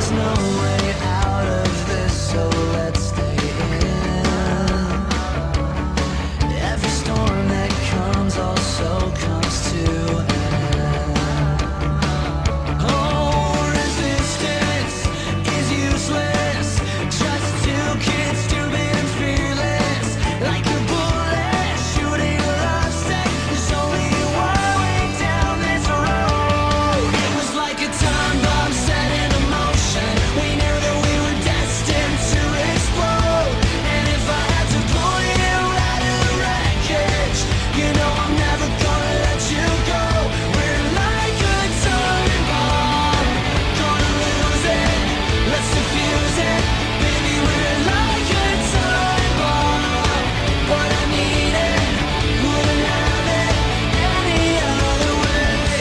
no way out of this, so let's stay in. Every storm that comes also comes to an end. Oh, resistance is useless, just two kids stupid and fearless, like a bullet shooting lovesick. There's only one way down this road. It was like a time bomb set in motion. We knew that we were destined to explode. And if I had to pull you out of the wreckage, you know I'm never gonna let you go. We're like a time bomb, gonna lose it, let's defuse it. Baby, we're like a time bomb, but I need it, wouldn't have it any other way.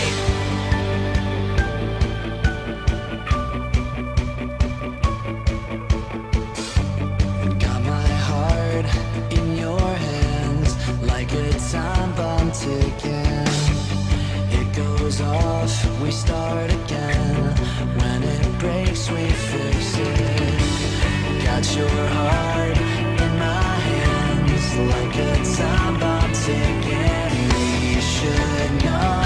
Got my heart in your hands, like a time bomb ticking. It goes off, we start again. When it breaks, we fix it. Got your heart in my hands, like a time bomb ticking. We should know